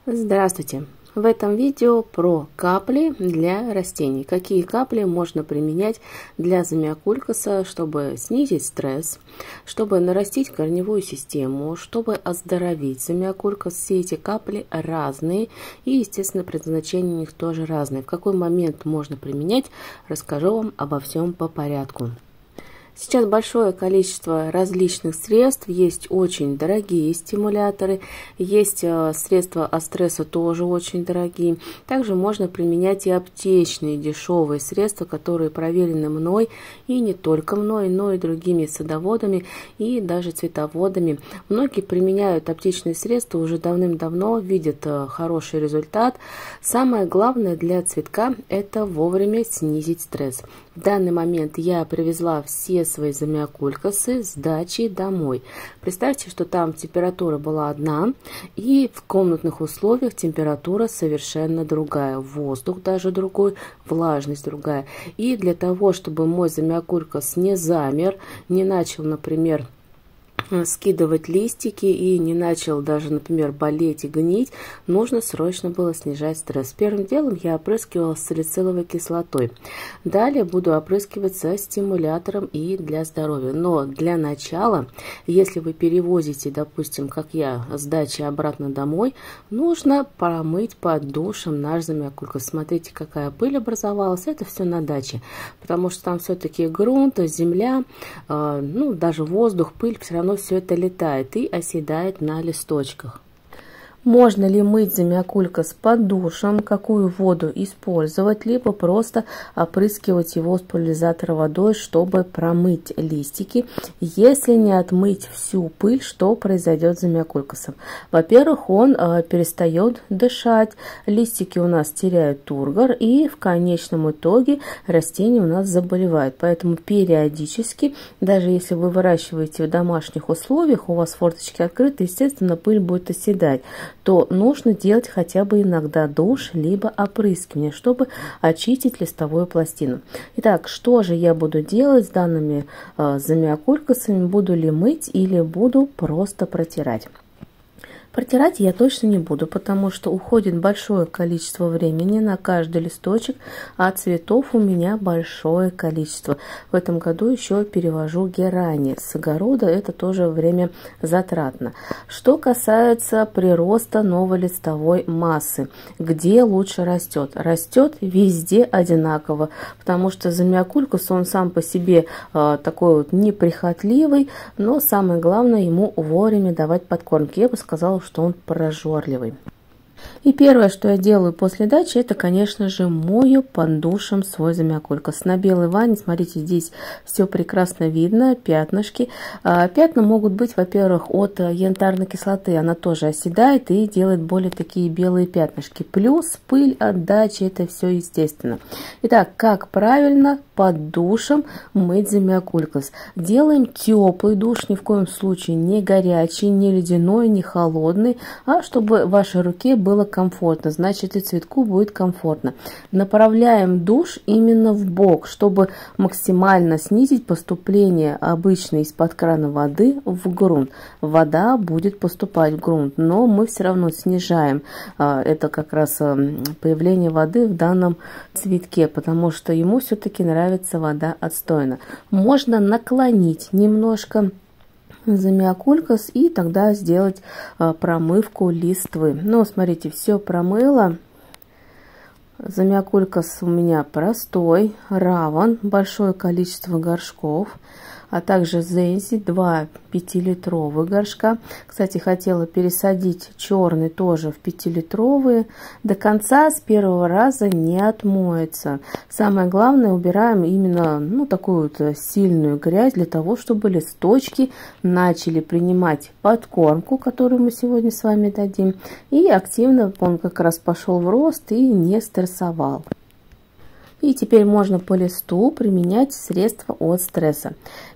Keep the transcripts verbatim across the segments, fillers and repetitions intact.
Здравствуйте! В этом видео про капли для растений. Какие капли можно применять для замиокулькаса, чтобы снизить стресс, чтобы нарастить корневую систему, чтобы оздоровить замиокулькас. Все эти капли разные и, естественно, предназначение у них тоже разное. В какой момент можно применять, расскажу вам обо всем по порядку. Сейчас большое количество различных средств, есть очень дорогие стимуляторы, есть средства от стресса тоже очень дорогие. Также можно применять и аптечные дешевые средства, которые проверены мной, и не только мной, но и другими садоводами и даже цветоводами. Многие применяют аптечные средства уже давным-давно, видят хороший результат. Самое главное для цветка – это вовремя снизить стресс. В данный момент я привезла все свои замиокулькасы с дачи домой. Представьте, что там температура была одна, и в комнатных условиях температура совершенно другая, воздух даже другой, влажность другая. И для того, чтобы мой замиокулькас не замер, не начал, например, скидывать листики и не начал даже, например, болеть и гнить, нужно срочно было снижать стресс. Первым делом я опрыскивала салициловой кислотой. Далее буду опрыскивать со стимулятором и для здоровья. Но для начала, если вы перевозите, допустим, как я, с дачи обратно домой, нужно промыть под душем наш замиокулькас. Смотрите, какая пыль образовалась. Это все на даче, потому что там все-таки грунт, земля, э, ну даже воздух, пыль, все равно все это летает и оседает на листочках. Можно ли мыть замиокулькас под душем, какую воду использовать, либо просто опрыскивать его с пульверизатора водой, чтобы промыть листики. Если не отмыть всю пыль, что произойдет с замиокулькасом? Во-первых, он э, перестает дышать, листики у нас теряют тургор, и в конечном итоге растения у нас заболевают. Поэтому периодически, даже если вы выращиваете в домашних условиях, у вас форточки открыты, естественно, пыль будет оседать, то нужно делать хотя бы иногда душ, либо опрыскивание, чтобы очистить листовую пластину. Итак, что же я буду делать с данными э, замиокулькасами? Буду ли мыть или буду просто протирать? Протирать я точно не буду, потому что уходит большое количество времени на каждый листочек, а цветов у меня большое количество. В этом году еще перевожу герани с огорода, это тоже время затратно. Что касается прироста новой листовой массы, где лучше растет? Растет везде одинаково, потому что замиокулькас, он сам по себе э, такой вот неприхотливый, но самое главное ему вовремя давать подкормки. Я бы сказала, что он прожорливый. И первое, что я делаю после дачи, это, конечно же, мою под душем свой замиокулькас. На белой ванне, смотрите, здесь все прекрасно видно, пятнышки. Пятна могут быть, во-первых, от янтарной кислоты, она тоже оседает и делает более такие белые пятнышки. Плюс пыль от дачи, это все естественно. Итак, как правильно под душем мыть замиокулькас? Делаем теплый душ, ни в коем случае не горячий, не ледяной, не холодный, а чтобы в вашей руке было комфортно, значит и цветку будет комфортно. Направляем душ именно в бок, чтобы максимально снизить поступление обычной из-под крана воды в грунт. Вода будет поступать в грунт, но мы все равно снижаем а, это как раз а, появление воды в данном цветке, потому что ему все-таки нравится вода отстойно. Можно наклонить немножко замиокулькас и тогда сделать а, промывку листвы. Ну, смотрите, все промыла. Замиокулькас у меня простой, раван, большое количество горшков, а также зензи, два пятилитровых горшка. Кстати, хотела пересадить черный тоже в пятилитровые. До конца с первого раза не отмоется. Самое главное, убираем именно ну, такую вот сильную грязь, для того, чтобы листочки начали принимать подкормку, которую мы сегодня с вами дадим. И активно он как раз пошел в рост и не стрессовал. И теперь можно по листу применять средства от стресса.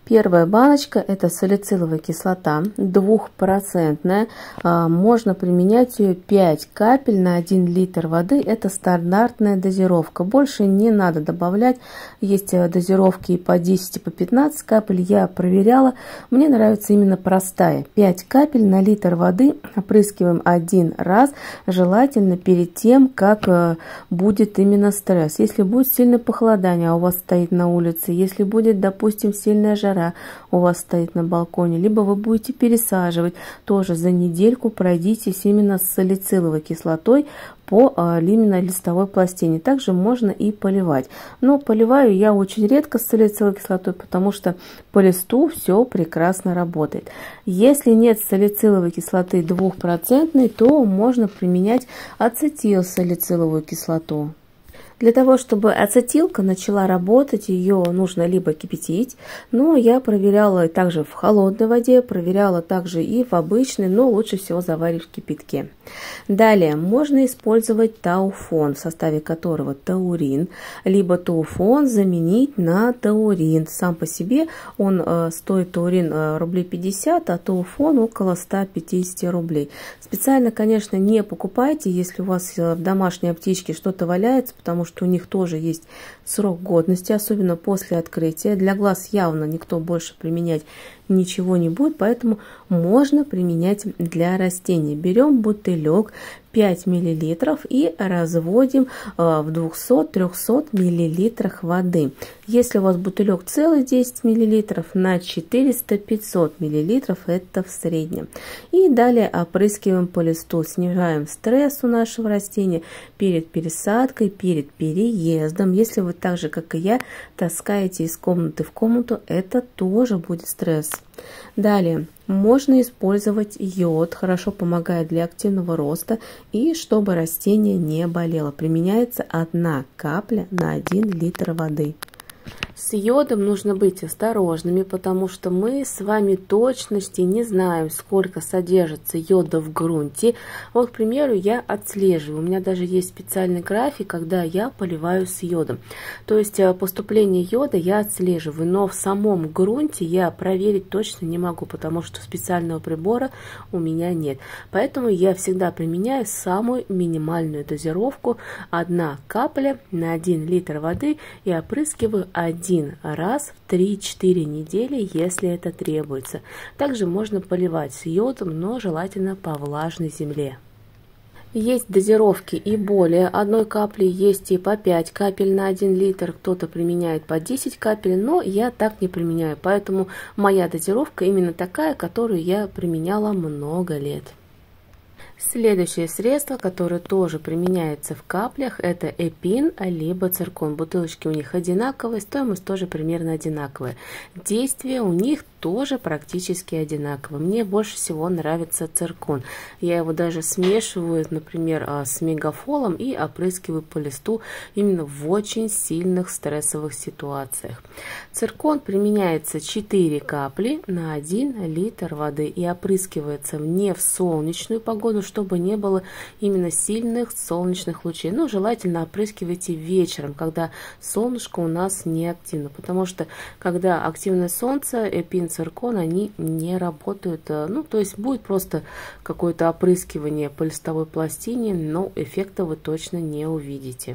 Первая баночка – это салициловая кислота, двухпроцентная. Можно применять ее пять капель на один литр воды. Это стандартная дозировка. Больше не надо добавлять. Есть дозировки и по десять, и по пятнадцать капель. Я проверяла. Мне нравится именно простая. пять капель на литр воды опрыскиваем один раз. Желательно перед тем, как будет именно стресс. Если будет сильное похолодание, а у вас стоит на улице, если будет, допустим, сильная жара, у вас стоит на балконе, либо вы будете пересаживать, тоже за недельку пройдитесь именно с салициловой кислотой по именно листовой пластине. Также можно и поливать. Но поливаю я очень редко с салициловой кислотой, потому что по листу все прекрасно работает. Если нет салициловой кислоты двухпроцентной, то можно применять ацетилсалициловую кислоту. Для того, чтобы ацетилка начала работать, ее нужно либо кипятить, но я проверяла также в холодной воде, проверяла также и в обычной, но лучше всего заварить в кипятке. Далее можно использовать тауфон, в составе которого таурин, либо тауфон заменить на таурин. Сам по себе он э, стоит таурин э, рублей пятьдесят, а тауфон около ста пятидесяти рублей. Специально, конечно, не покупайте, если у вас в домашней аптечке что-то валяется, потому что у них тоже есть срок годности, особенно после открытия. Для глаз явно никто больше применять ничего не будет, поэтому можно применять для растений. Берем бутылек пять миллилитров и разводим в двухсот-трёхсот миллилитрах воды. Если у вас бутылек целый десять миллилитров, на четыреста-пятьсот миллилитров, это в среднем. И далее опрыскиваем по листу, снижаем стресс у нашего растения перед пересадкой, перед переездом. Если вы так же, как и я, таскаете из комнаты в комнату, это тоже будет стресс. Далее можно использовать йод, хорошо помогает для активного роста и чтобы растение не болело. Применяется одна капля на один литр воды. С йодом нужно быть осторожными, потому что мы с вами точности не знаем, сколько содержится йода в грунте. Вот, к примеру, я отслеживаю. У меня даже есть специальный график, когда я поливаю с йодом. То есть поступление йода я отслеживаю, но в самом грунте я проверить точно не могу, потому что специального прибора у меня нет. Поэтому я всегда применяю самую минимальную дозировку. Одна капля на один литр воды и опрыскиваю один один раз в три-четыре недели, если это требуется. Также можно поливать с йодом, но желательно по влажной земле. Есть дозировки и более одной капли, есть и по пять капель на один литр, кто-то применяет по десять капель, но я так не применяю, поэтому моя дозировка именно такая, которую я применяла много лет. Следующее средство, которое тоже применяется в каплях, это эпин либо циркон. Бутылочки у них одинаковые, стоимость тоже примерно одинаковая. Действие у них тоже практически одинаковое. Мне больше всего нравится циркон. Я его даже смешиваю, например, с мегафолом и опрыскиваю по листу именно в очень сильных стрессовых ситуациях. Циркон применяется четыре капли на один литр воды и опрыскивается не в солнечную погоду, чтобы не было именно сильных солнечных лучей. Но желательно опрыскивайте вечером, когда солнышко у нас не активно, потому что когда активное солнце, эпин, циркон, они не работают. Ну, то есть будет просто какое-то опрыскивание по листовой пластине, но эффекта вы точно не увидите.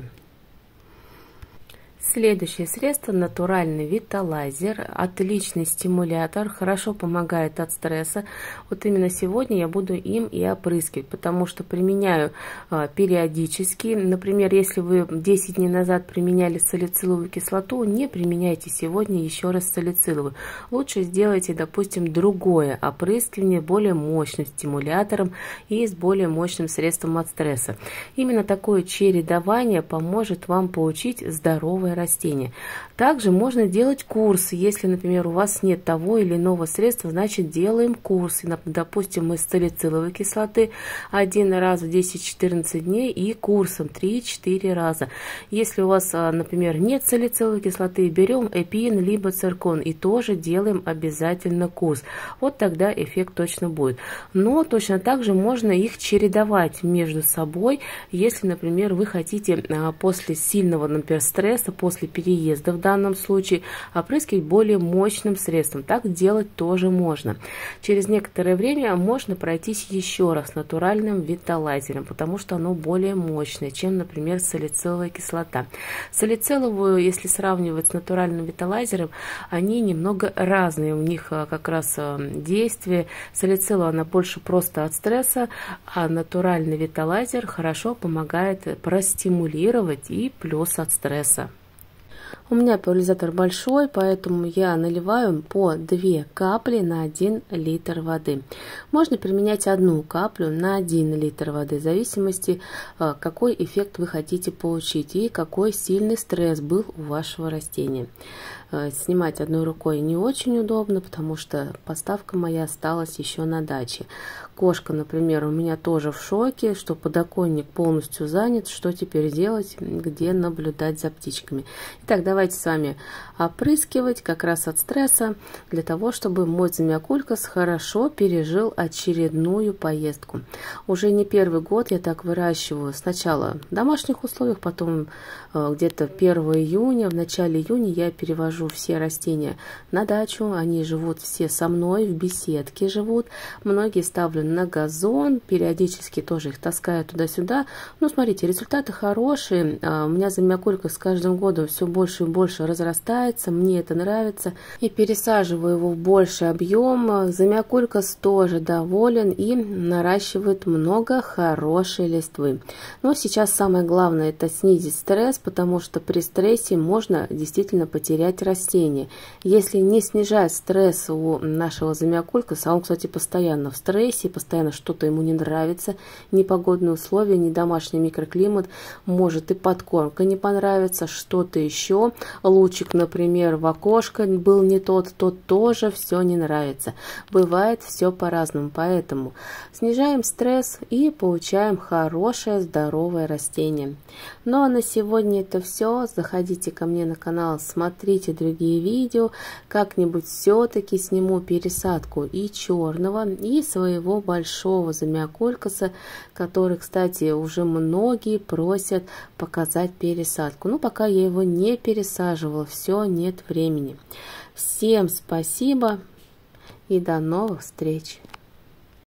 Следующее средство — натуральный виталайзер, отличный стимулятор, хорошо помогает от стресса. Вот именно сегодня я буду им и опрыскивать, потому что применяю а, периодически. Например, если вы десять дней назад применяли салициловую кислоту, не применяйте сегодня еще раз салициловую. Лучше сделайте, допустим, другое опрыскивание более мощным стимулятором и с более мощным средством от стресса. Именно такое чередование поможет вам получить здоровое растения. Также можно делать курсы. Если, например, у вас нет того или иного средства, значит делаем курсы. Допустим, мы с салициловой кислоты один раз в десять-четырнадцать дней и курсом три-четыре раза. Если у вас, например, нет салициловой кислоты, берем эпин либо циркон и тоже делаем обязательно курс. Вот тогда эффект точно будет. Но точно так же можно их чередовать между собой. Если, например, вы хотите после сильного, например, стресса после переезда в данном случае, опрыскивать более мощным средством. Так делать тоже можно. Через некоторое время можно пройтись еще раз натуральным виталайзером, потому что оно более мощное, чем, например, салициловая кислота. Салициловую, если сравнивать с натуральным виталайзером, они немного разные. У них как раз действие. Салицилова, она больше просто от стресса, а натуральный виталайзер хорошо помогает простимулировать и плюс от стресса. У меня пульверизатор большой, поэтому я наливаю по две капли на один литр воды. Можно применять одну каплю на один литр воды, в зависимости, какой эффект вы хотите получить и какой сильный стресс был у вашего растения. Снимать одной рукой не очень удобно, потому что поставка моя осталась еще на даче. Кошка, например, у меня тоже в шоке, что подоконник полностью занят. Что теперь делать, где наблюдать за птичками? Итак, давайте с вами опрыскивать как раз от стресса, для того, чтобы мой замиокулькас хорошо пережил очередную поездку. Уже не первый год я так выращиваю. Сначала в домашних условиях, потом где-то первого июня, в начале июня я перевожу все растения на дачу. Они живут все со мной, в беседке живут. Многие ставлю на газон, периодически тоже их таскаю туда-сюда. Ну, смотрите, результаты хорошие. У меня замиокулькас с каждым годом все больше и больше разрастается. Мне это нравится. И пересаживаю его в больший объем. Замиокулькас тоже доволен и наращивает много хорошей листвы. Но сейчас самое главное — это снизить стресс, потому что при стрессе можно действительно потерять растение. Если не снижать стресс у нашего замиокулькаса, а он, кстати, постоянно в стрессе, постоянно что-то ему не нравится, ни погодные условия, ни домашний микроклимат, может и подкормка не понравится, что-то еще, лучик, например, в окошко был не тот, тот тоже все не нравится. Бывает все по-разному, поэтому снижаем стресс и получаем хорошее здоровое растение. Ну а на сегодня это все. Заходите ко мне на канал, смотрите другие видео, как-нибудь все-таки сниму пересадку и черного, и своего большого замиокулькаса, который, кстати, уже многие просят показать пересадку. Ну, пока я его не пересаживала, все, нет времени. Всем спасибо и до новых встреч!